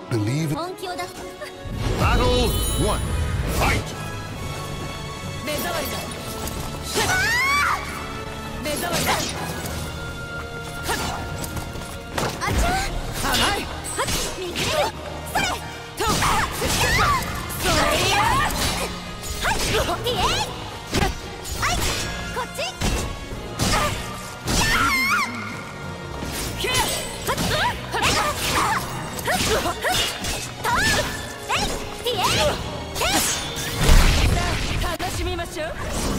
Believe it. Battle 1. Fight! 目障りだ。目障りだ。あちゃ。甘い。右。それ。と。それや。はい。ピエ。はい。こっち。キャ。楽しみましょう。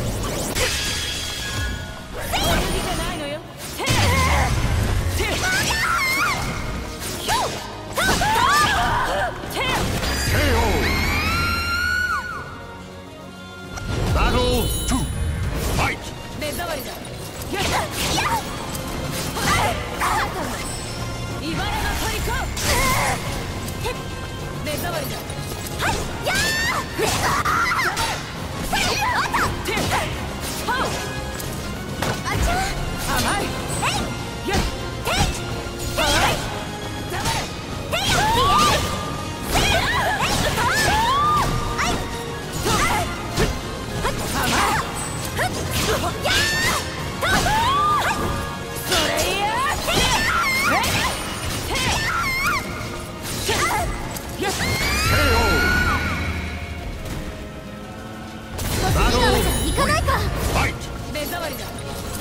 お遊びじゃないのよ。 Battle 2. Fight! 目障りだ。茨の虜。目障りだ。はいや甘い。目障りだ。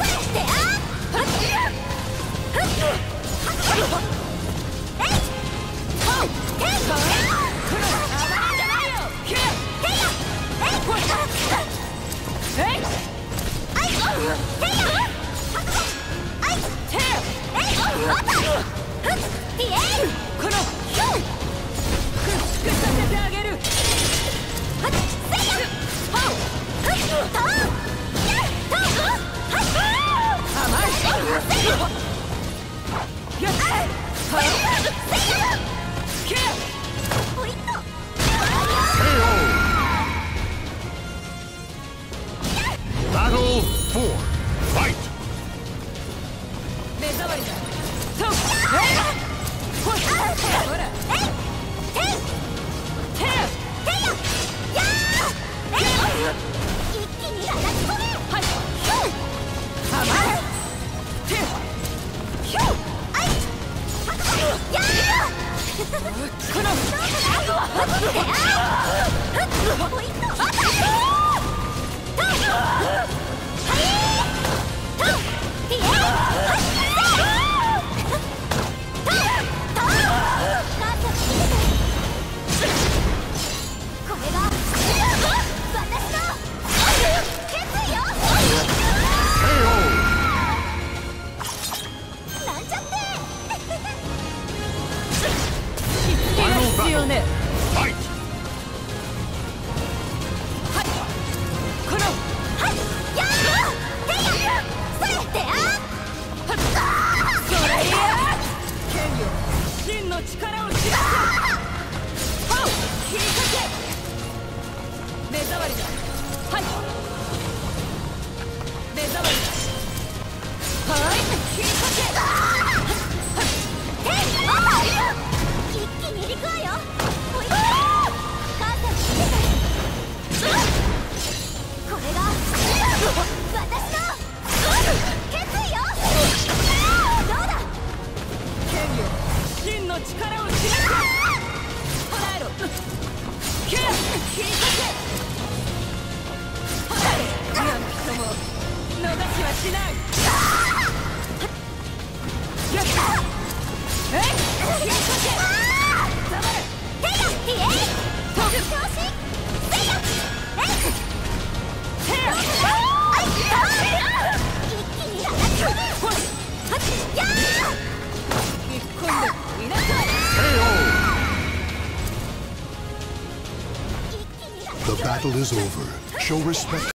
Battle 4. Fight! 目障りだ。ほら。 Fight! 真の力を知らせ。切りかけ。目障りだ。はい。目障りだ。はい。切りかけ。一気に行くわよ。これが私の決意よ。どうだ。剣よ、真の力を知らせ。捕らえろ。切りかけ。嫌な人も逃しはしない。切りかけ。黙れ。手や。飛ぶ調子。 The battle is over. Show respect.